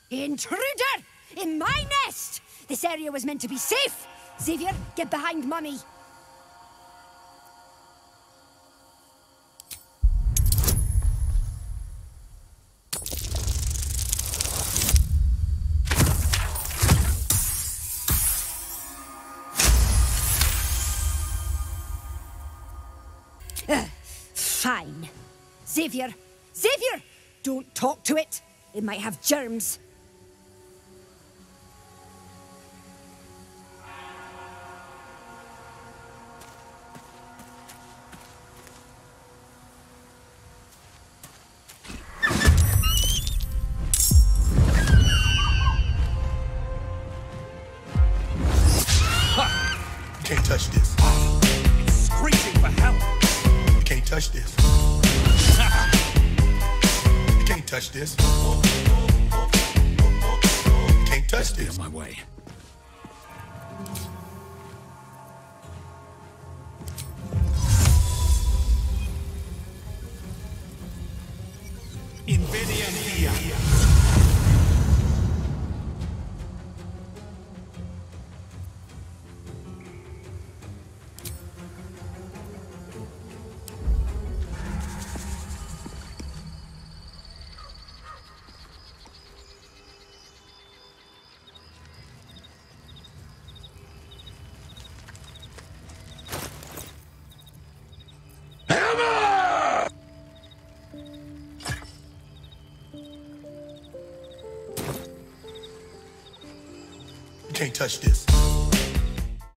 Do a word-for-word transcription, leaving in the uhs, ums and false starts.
Intruder! In my nest! This area was meant to be safe! Xavier, get behind Mummy. Uh, fine. Xavier! Xavier! Don't talk to it! It might have germs. You can't touch this. It's screeching for help. You can't touch this. You can't touch this. You can't touch this. Be on my way. Invidia Via. You can't touch this.